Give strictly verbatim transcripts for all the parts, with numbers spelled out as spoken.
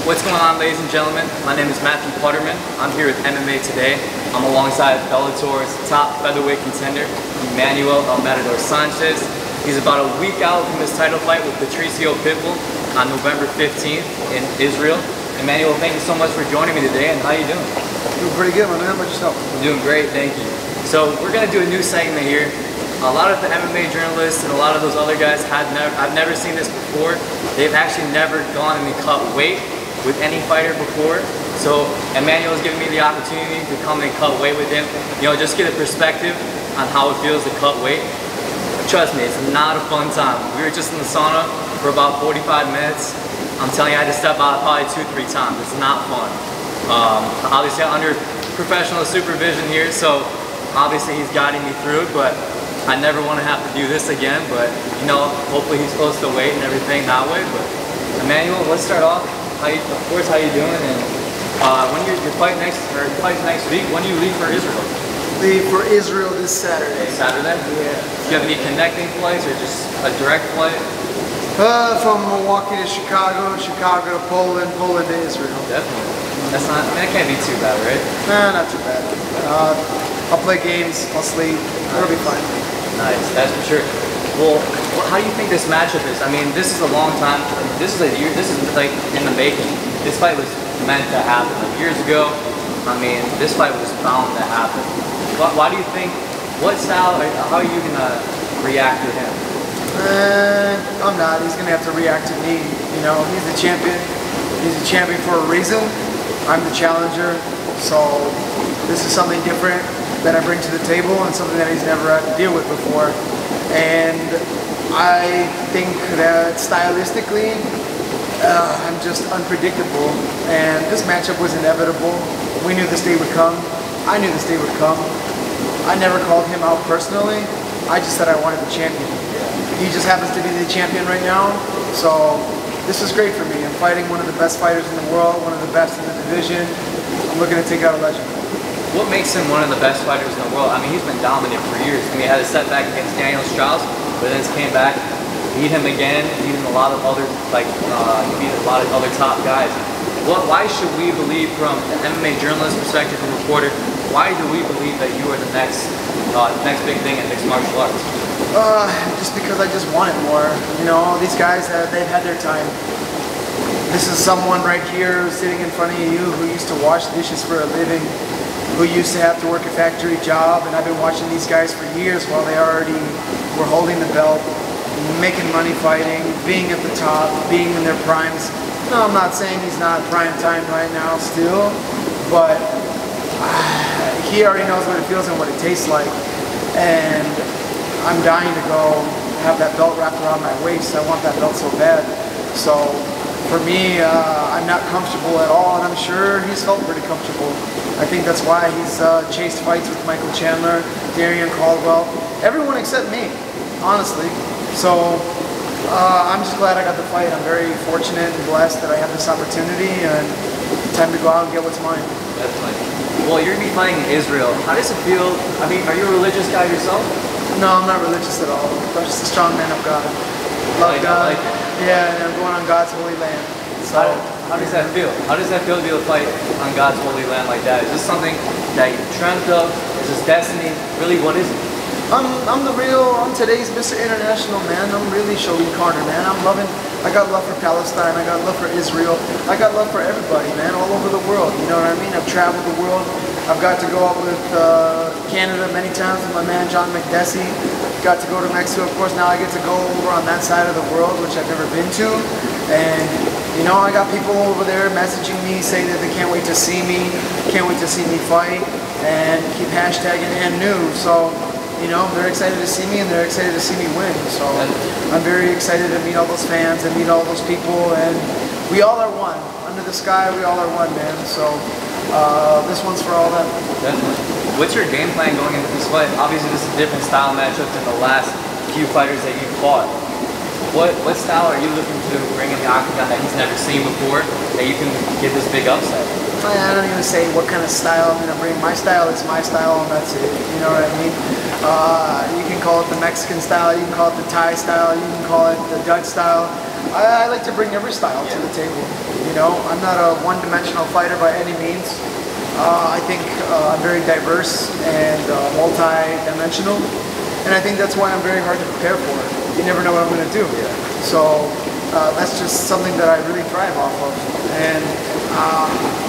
What's going on, ladies and gentlemen? My name is Matthew Putterman. I'm here with M M A Today. I'm alongside Bellator's top featherweight contender, Emmanuel El Matador Sanchez. He's about a week out from his title fight with Patricio Pitbull on November fifteenth in Israel. Emmanuel, thank you so much for joining me today, and how you doing? Doing pretty good, my man. How about yourself? I'm doing great, thank you. So we're gonna do a new segment here. A lot of the M M A journalists and a lot of those other guys had never, I've never seen this before. They've actually never gone and cut weight with any fighter before. So Emmanuel's giving me the opportunity to come and cut weight with him. You know, just get a perspective on how it feels to cut weight. Trust me, it's not a fun time. We were just in the sauna for about forty-five minutes. I'm telling you, I had to step out probably two, three times. It's not fun. Um, obviously, I'm under professional supervision here, so obviously he's guiding me through it, but I never want to have to do this again. But, you know, hopefully he's close to weight and everything that way. But Emmanuel, let's start off. How you, of course, how you doing? And uh, when you're, your fight next, or your fight next week, when do you leave for Israel? Leave for Israel this Saturday. Saturday? Yeah. Do you have any connecting flights or just a direct flight? Uh, from Milwaukee to Chicago, Chicago to Poland, Poland to Israel. Definitely. That's not, I mean, that can't be too bad, right? Nah, not too bad. Uh, I'll play games, I'll sleep, it'll be fine. Nice, that's for sure. Well, how do you think this matchup is? I mean, this is a long time. This is a year. This is like in the making. This fight was meant to happen like years ago. I mean, this fight was bound to happen. Why, why do you think? What style? How are you gonna react to him? Uh, I'm not. He's gonna have to react to me. You know, he's the champion. He's a champion for a reason. I'm the challenger. So this is something different that I bring to the table and something that he's never had to deal with before. And I think that stylistically, uh, I'm just unpredictable. And this matchup was inevitable. We knew this day would come. I knew this day would come. I never called him out personally. I just said I wanted the champion. He just happens to be the champion right now. So this is great for me. I'm fighting one of the best fighters in the world, one of the best in the division. I'm looking to take out a legend. What makes him one of the best fighters in the world? I mean, he's been dominant for years. I mean, he had a setback against Daniel Strauss, but then he came back, beat him again, beat him a lot of other, like, uh, he beat a lot of other top guys. What, why should we believe, from an M M A journalist perspective and reporter, why do we believe that you are the next, uh, next big thing in mixed martial arts? Uh, just because I just want it more. You know, these guys, uh, they've had their time. This is someone right here sitting in front of you who used to wash dishes for a living, who used to have to work a factory job, and I've been watching these guys for years while they already were holding the belt, making money fighting, being at the top, being in their primes. No, I'm not saying he's not prime time right now still, but uh, he already knows what it feels and what it tastes like, and I'm dying to go have that belt wrapped around my waist. I want that belt so bad. So for me, uh, I'm not comfortable at all, and I'm sure he's felt pretty comfortable. I think that's why he's uh, chased fights with Michael Chandler, Darrion Caldwell, everyone except me, honestly. So uh, I'm just glad I got the fight. I'm very fortunate and blessed that I have this opportunity, and time to go out and get what's mine. Definitely. Well, you're going to be fighting in Israel. How does it feel? I mean, are you a religious guy yourself? No, I'm not religious at all. I'm just a strong man of God. Love like, God. Like yeah, and I'm going on God's holy land. So, how, how does that feel? How does that feel to be able to fight on God's holy land like that? Is this something that you dreamt of? Is this destiny? Really, what is it? I'm, I'm the real, I'm today's Mister International, man. I'm really Shogun Carter, man. I'm loving, I got love for Palestine. I got love for Israel. I got love for everybody, man, all over the world. You know what I mean? I've traveled the world. I've got to go out with uh, Canada many times with my man John McDessie. Got to go to Mexico, of course. Now I get to go over on that side of the world, which I've never been to. And, you know, I got people over there messaging me, saying that they can't wait to see me, can't wait to see me fight, and keep hashtagging and new. So, you know, they're excited to see me, and they're excited to see me win. So I'm very excited to meet all those fans and meet all those people, and we all are one. Under the sky, we all are one, man. So uh, this one's for all them. Definitely. What's your game plan going into this fight? Obviously, this is a different style matchup than the last few fighters that you've fought. What what style are you looking to bring in the octagon that he's never seen before, that you can get this big upset? I don't even say what kind of style I'm going to bring. My style is my style, and that's it. You know what I mean? Uh, you can call it the Mexican style, you can call it the Thai style, you can call it the Dutch style. I, I like to bring every style to the table. You know, I'm not a one-dimensional fighter by any means. Uh, I think uh, I'm very diverse and uh, multi-dimensional, and I think that's why I'm very hard to prepare for. You never know what I'm going to do. Yeah. So uh, that's just something that I really thrive off of. And um,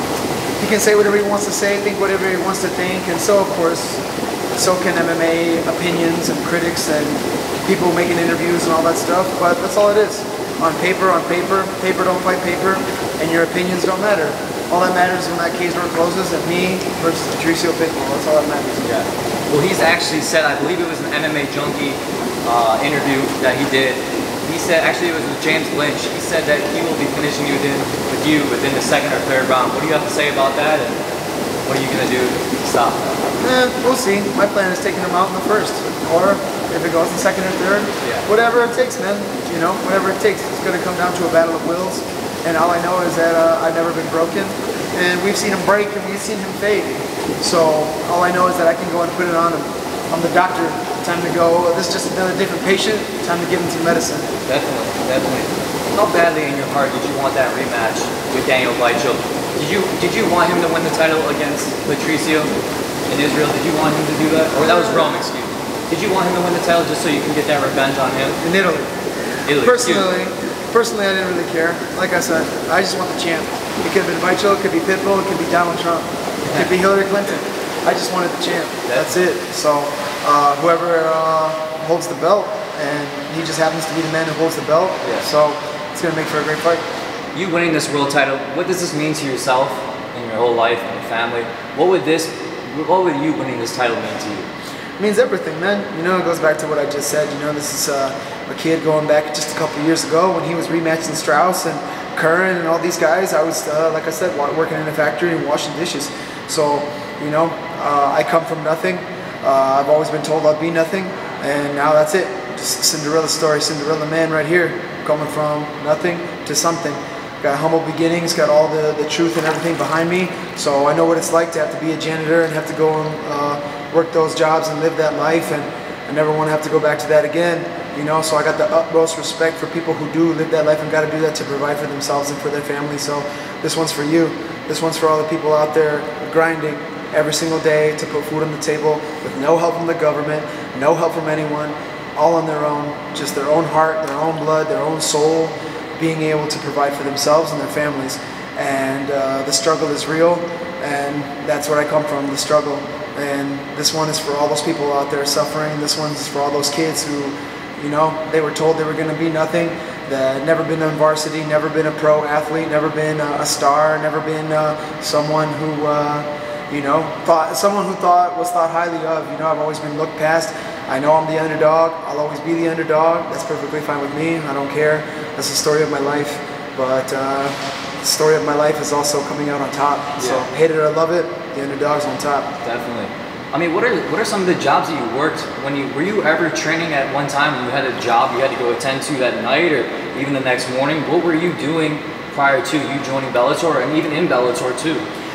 he can say whatever he wants to say, think whatever he wants to think, and so of course, so can M M A opinions and critics and people making interviews and all that stuff. But that's all it is. On paper, on paper, paper don't fight paper, and your opinions don't matter. All that matters when that cage door closes and me versus Patricio Pitbull. That's all that matters. Yeah. Well, he's actually said, I believe it was an M M A Junkie uh, interview that he did. He said, actually it was with James Lynch. He said that he will be finishing you within, with you within the second or third round. What do you have to say about that? And what are you going to do to stop that? Eh, we'll see. My plan is taking him out in the first. Or if it goes in second or third, yeah. whatever it takes, man. You know, whatever it takes. It's going to come down to a battle of wills. And all I know is that uh, I've never been broken, and we've seen him break and we've seen him fade. So all I know is that I can go and put it on him. I'm the doctor. Time to go. This is just another different patient. Time to give him some medicine. Definitely, definitely. How badly in your heart did you want that rematch with Daniel Weichel? Did you did you want him to win the title against Patricio in Israel? Did you want him to do that? Or that was Rome, excuse me. Did you want him to win the title just so you can get that revenge on him? In Italy. Italy. Personally. Personally, I didn't really care. Like I said, I just want the champ. It could have been Weichel, it could be Pitbull, it could be Donald Trump, it could be Hillary Clinton. I just wanted the champ. That's it. So uh, whoever uh, holds the belt, and he just happens to be the man who holds the belt. Yeah. So it's gonna make for a great fight. You winning this world title, what does this mean to yourself and your whole life and your family? What would this, what would you winning this title mean to you? It means everything, man. You know, it goes back to what I just said. You know, this is uh, a kid going back just a couple years ago when he was rematching Strauss and Curran and all these guys. I was, uh, like I said, working in a factory and washing dishes. So, you know, uh, I come from nothing. Uh, I've always been told I'll be nothing, and now that's it. Just Cinderella story, Cinderella man right here, coming from nothing to something. Got humble beginnings, got all the, the truth and everything behind me. So I know what it's like to have to be a janitor and have to go and uh, work those jobs and live that life, and I never want to have to go back to that again. You know, so I got the utmost respect for people who do live that life and got to do that to provide for themselves and for their family. So this one's for you. This one's for all the people out there grinding every single day to put food on the table with no help from the government, no help from anyone, all on their own, just their own heart, their own blood, their own soul, being able to provide for themselves and their families. And uh, the struggle is real, and that's where I come from, the struggle. And this one is for all those people out there suffering. This one is for all those kids who, you know, they were told they were going to be nothing, that never been on varsity, never been a pro athlete, never been a, a star, never been uh, someone who, uh, you know, thought, someone who thought was thought highly of. You know, I've always been looked past. I know I'm the underdog. I'll always be the underdog. That's perfectly fine with me. I don't care. That's the story of my life. But uh, the story of my life is also coming out on top. Yeah. So hate it or love it, the underdog's on top. Definitely. I mean, what are what are some of the jobs that you worked when you were you ever training at one time and you had a job you had to go attend to that night or even the next morning? What were you doing prior to you joining Bellator and even in Bellator too?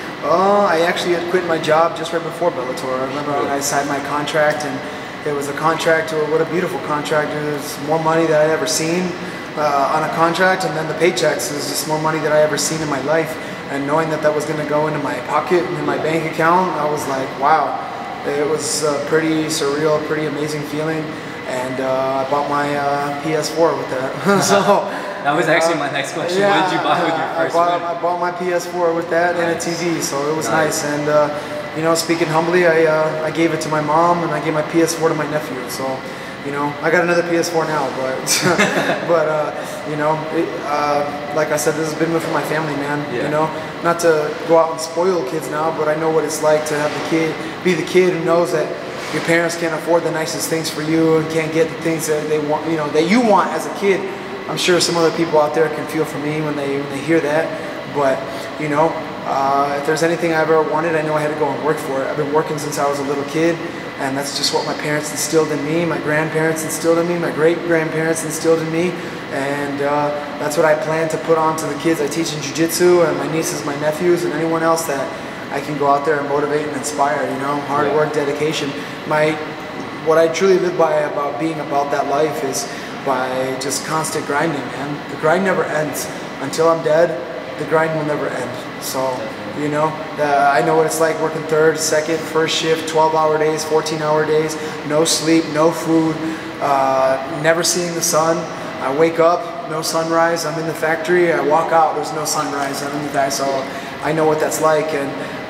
Uh, I actually had quit my job just right before Bellator. I remember when I signed my contract, and it was a contract, or what a beautiful contract. It was more money than I'd ever seen uh, on a contract, and then the paychecks is just more money than I ever seen in my life. And knowing that that was going to go into my pocket and in my bank account, I was like, wow. It was a pretty surreal, pretty amazing feeling, and uh, I bought my uh, P S four with that. So that was actually my next question. Yeah, what did you buy with your first I bought, win? I bought my P S four with that nice. And a T V, so it was nice. nice. And uh, you know, speaking humbly, I uh, I gave it to my mom, and I gave my P S four to my nephew. So, you know, I got another P S four now, but but uh, you know, it, uh, like I said, this has been for my family, man. Yeah. You know, not to go out and spoil kids now, but I know what it's like to have the kid be the kid who knows that your parents can't afford the nicest things for you and can't get the things that they want, you know, that you want as a kid. I'm sure some other people out there can feel for me when they when they hear that, but you know, uh, if there's anything I ever wanted, I know I had to go and work for it. I've been working since I was a little kid, and that's just what my parents instilled in me, my grandparents instilled in me, my great-grandparents instilled in me, and uh, that's what I plan to put on to the kids I teach in jiu-jitsu, and my nieces, my nephews, and anyone else that I can go out there and motivate and inspire, you know, hard work, dedication. My, what I truly live by about being about that life is by just constant grinding, man. The grind never ends. Until I'm dead, the grind will never end. So, you know, uh, I know what it's like working third, second, first shift, twelve hour days, fourteen hour days, no sleep, no food, uh, never seeing the sun. I wake up, no sunrise, I'm in the factory, I walk out, there's no sunrise, I'm in the factory, so I know what that's like, and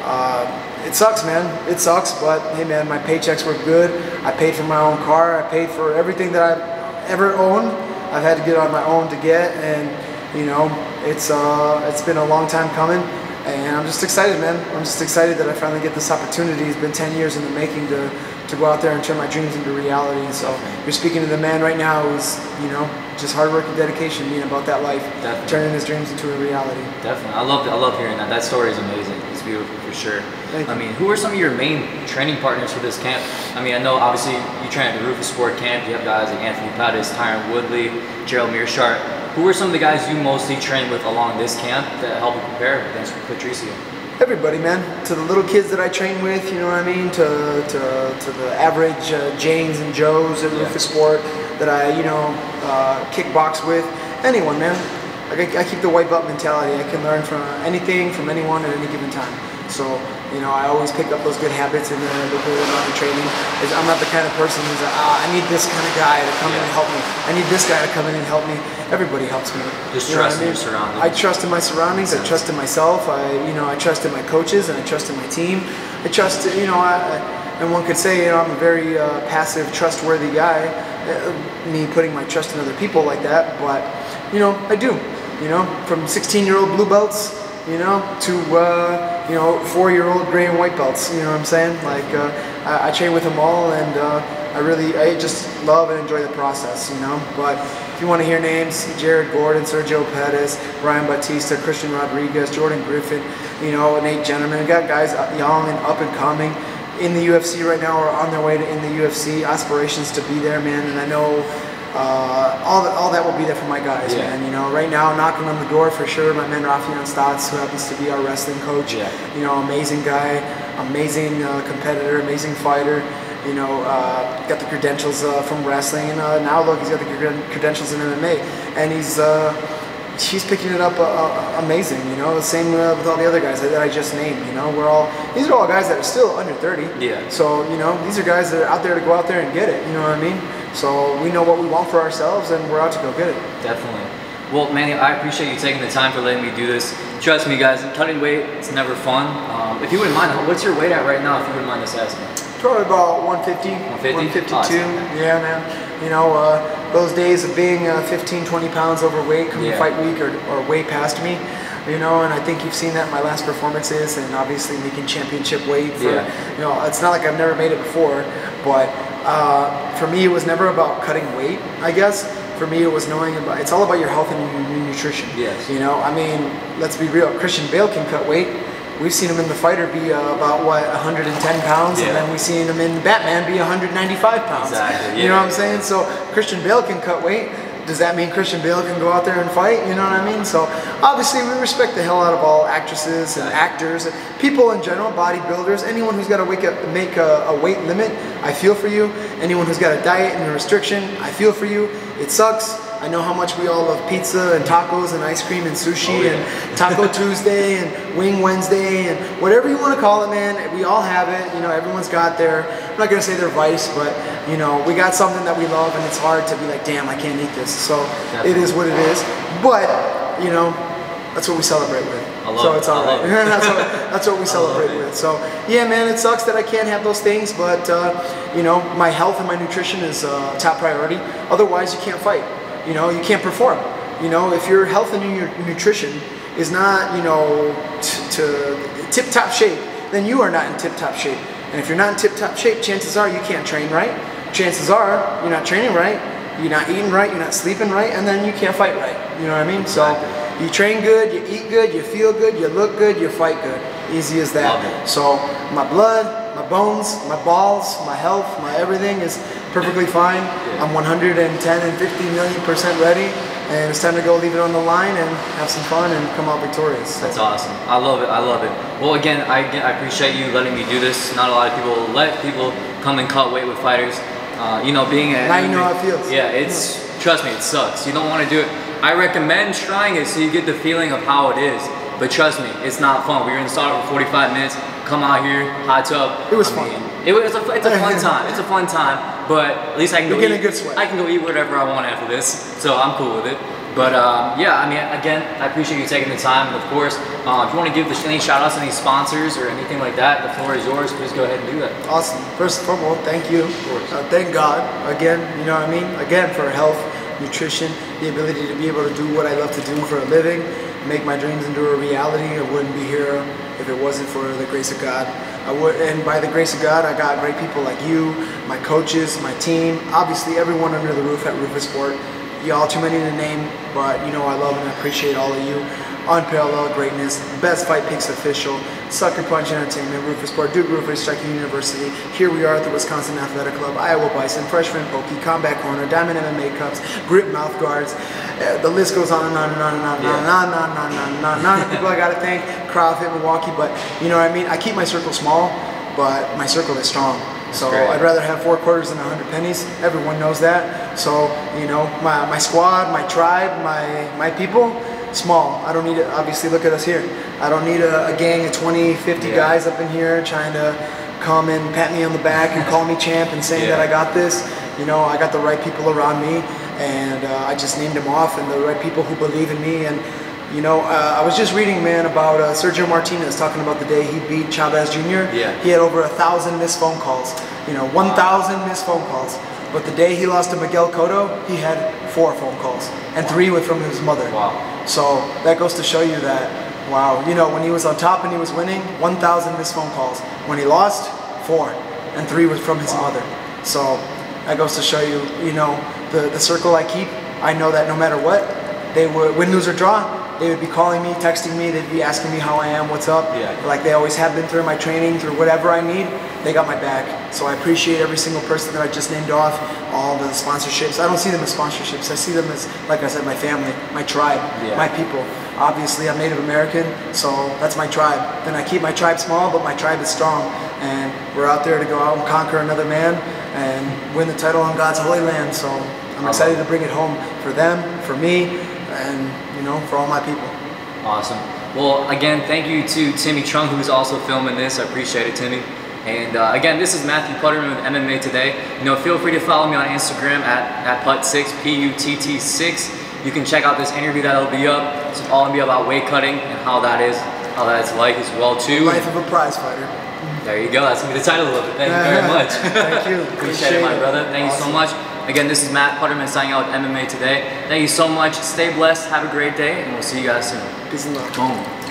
uh, it sucks, man, it sucks, but hey man, my paychecks were good, I paid for my own car, I paid for everything that I've ever owned, I've had to get on my own to get, and you know, it's, uh, it's been a long time coming, and I'm just excited, man, I'm just excited that I finally get this opportunity. It's been ten years in the making to, to go out there and turn my dreams into reality, and so you're speaking to the man right now who's, you know, just hard work and dedication, being about that life, Definitely. turning his dreams into a reality. Definitely, I love I love hearing that. That story is amazing. It's beautiful for sure. Thank I you. mean, who are some of your main training partners for this camp? I mean, I know obviously you train at the Rufus Sport Camp. You have guys like Anthony Pettis, Tyron Woodley, Gerald Mearshart. Who are some of the guys you mostly train with along this camp that help you prepare against Patricio? Everybody, man. To the little kids that I train with, you know what I mean? To to, to the average uh, Janes and Joes at yeah. Rufus Sport that I, you know, uh, kickbox with. Anyone, man. Like I, I keep the white belt mentality. I can learn from anything, from anyone at any given time. So, you know, I always pick up those good habits and then look at my training. I'm not the kind of person who's like, ah, I need this kind of guy to come yeah. in and help me. I need this guy to come in and help me. Everybody helps me. Just you trust I mean? in your surroundings. I trust in my surroundings. I trust in myself. I, you know, I trust in my coaches and I trust in my team. I trust, you know, I, and one could say, you know, I'm a very uh, passive, trustworthy guy. Uh, me putting my trust in other people like that, but you know, I do. You know, from sixteen-year-old blue belts, you know, to uh, you know, four-year-old gray and white belts. You know what I'm saying? Like uh, I, I train with them all, and uh, I really, I just love and enjoy the process. You know, but if you want to hear names, Jared Gordon, Sergio Pettis, Brian Batista, Christian Rodriguez, Jordan Griffin, you know, Nate Gentleman. We got guys young and up and coming in the U F C right now, or on their way to in the U F C. Aspirations to be there, man, and I know. Uh, all, that, all that will be there for my guys, yeah. man. You know, right now, knocking on the door for sure. My man Rafian Stotts, who happens to be our wrestling coach. Yeah. You know, amazing guy, amazing uh, competitor, amazing fighter. You know, uh, got the credentials uh, from wrestling, and uh, now look, he's got the credentials in M M A, and he's uh, he's picking it up uh, uh, amazing. You know, the same uh, with all the other guys that, that I just named. You know, we're all these are all guys that are still under thirty. Yeah. So you know, these are guys that are out there to go out there and get it. You know what I mean? So we know what we want for ourselves, and we're out to go get it. Definitely. Well, Manny, I appreciate you taking the time for letting me do this. Trust me, guys, cutting weight, it's never fun. Um, if you wouldn't mind, what's your weight at right now, if you wouldn't mind us asking? Probably about one fifty, one fifty? one fifty-two. Awesome. Yeah, man. You know, uh, those days of being uh, fifteen, twenty pounds overweight coming yeah. fight week are, are way past me. You know, and I think you've seen that in my last performances, and obviously making championship weight. For, yeah. You know, it's not like I've never made it before, but uh, for me, it was never about cutting weight, I guess. For me, it was knowing about, it's all about your health and your nutrition. Yes. You know, I mean, let's be real. Christian Bale can cut weight. We've seen him in The Fighter be uh, about, what, one hundred ten pounds, yeah. and then we've seen him in Batman be one hundred ninety-five pounds. Exactly. Yeah. You know what I'm saying? So Christian Bale can cut weight. Does that mean Christian Bale can go out there and fight? You know what I mean? So obviously we respect the hell out of all actresses and actors, and people in general, bodybuilders, anyone who's got to wake up, make a, a weight limit, I feel for you. Anyone who's got a diet and a restriction, I feel for you. It sucks. I know how much we all love pizza and tacos and ice cream and sushi oh, yeah. and Taco Tuesday and Wing Wednesday and whatever you want to call it, man. We all have it. You know, everyone's got their, I'm not going to say their vice, but, you know, we got something that we love, and it's hard to be like, damn, I can't eat this. So Definitely. It is what it is. But, you know, that's what we celebrate with. I love so it. it's all right. It. that's, what, that's what we celebrate with. So, yeah, man, it sucks that I can't have those things, but, uh, you know, my health and my nutrition is uh, top priority. Otherwise, you can't fight. You know, you can't perform. You know, if your health and your nutrition is not, you know, to tip-top shape, then you are not in tip-top shape. And if you're not in tip-top shape, chances are you can't train right. Chances are you're not training right, you're not eating right, you're not sleeping right, and then you can't fight right. You know what I mean? So you train good, you eat good, you feel good, you look good, you fight good. Easy as that. So my blood, my bones, my balls, my health, my everything is perfectly fine. I'm one hundred ten and fifty million percent ready, and it's time to go leave it on the line and have some fun and come out victorious. So. That's awesome. I love it. I love it. Well, again, I, I appreciate you letting me do this. Not a lot of people let people come and cut weight with fighters. Uh, you know, being a now you know how it feels. Yeah, it's trust me, it sucks. You don't want to do it. I recommend trying it so you get the feeling of how it is. But trust me, it's not fun. We were in the sauna for forty-five minutes. Come out here, hot tub. It was I fun. mean, it was a, it's a fun time. It's a fun time. But at least I can go You're getting eat. a good sweat. I can go eat whatever I want after this. So I'm cool with it. But um, yeah, I mean, again, I appreciate you taking the time. And of course, uh, if you want to give the, any shout outs to any sponsors or anything like that, the floor is yours. Please go ahead and do that. Awesome. First of all, thank you. Uh, thank God. Again, you know what I mean? Again, for health, nutrition, the ability to be able to do what I love to do for a living, make my dreams into a reality. I wouldn't be here if it wasn't for the grace of God. I would, and by the grace of God, I got great people like you, my coaches, my team, obviously everyone under the roof at Rufus Sport. Y'all too many to name, but you know I love and I appreciate all of you. Unparalleled greatness, Best Fight Picks official, Sucker Punch Entertainment, Rufus Sport, Duke Rufus, Striking University. Here we are at the Wisconsin Athletic Club, Iowa Bison, Freshman Pokey, Combat Corner, Diamond M M A Cups, Grip Mouth Guards. Uh, the list goes on and on and on and on and on and on and on and on and on and on and on. People I gotta thank, CrossFit Milwaukee, but you know what I mean? I keep my circle small, but my circle is strong. So I'd rather have four quarters than a hundred pennies. Everyone knows that. So, you know, my, my squad, my tribe, my, my people, small. I don't need it. Obviously, look at us here. I don't need a, a gang of twenty, fifty yeah. guys up in here trying to come and pat me on the back and call me champ and saying yeah. that I got this. You know, I got the right people around me, and uh, I just named them off, and the right people who believe in me. And you know, uh, I was just reading, man, about uh, Sergio Martinez talking about the day he beat Chavez Junior Yeah. He had over a thousand missed phone calls. You know, one thousand missed phone calls. But the day he lost to Miguel Cotto, he had four phone calls, and three were from his mother. Wow. So that goes to show you that, wow, you know, when he was on top and he was winning, one thousand missed phone calls. When he lost, four, and three was from his wow. mother. So that goes to show you, you know, the, the circle I keep, I know that no matter what, they would, win, lose, or draw, they would be calling me, texting me, they'd be asking me how I am, what's up. Yeah. Like they always have been through my training, through whatever I need, they got my back. So I appreciate every single person that I just named off, all the sponsorships. I don't see them as sponsorships, I see them as, like I said, my family, my tribe, yeah. my people. Obviously I'm Native American, so that's my tribe. Then I keep my tribe small, but my tribe is strong. And we're out there to go out and conquer another man and win the title on God's holy land. So I'm excited to bring it home for them, for me, and you know, for all my people. Awesome. Well, again, thank you to Timmy Chung, who's also filming this. I appreciate it, Timmy. And uh, again, this is Matthew Putterman with M M A Today. You know, feel free to follow me on Instagram at, at Putt six, P U T T six. You can check out this interview that'll be up. It's all gonna be about weight cutting and how that is, how that's like as well too. Life of a prize fighter. There you go. That's gonna be the title of it. Thank you very much. Thank you. Appreciate, Appreciate it, my brother. Thank awesome. you so much. Again, this is Matt Putterman signing out with M M A Today. Thank you so much. Stay blessed. Have a great day, and we'll see you guys soon. Peace and love. Boom.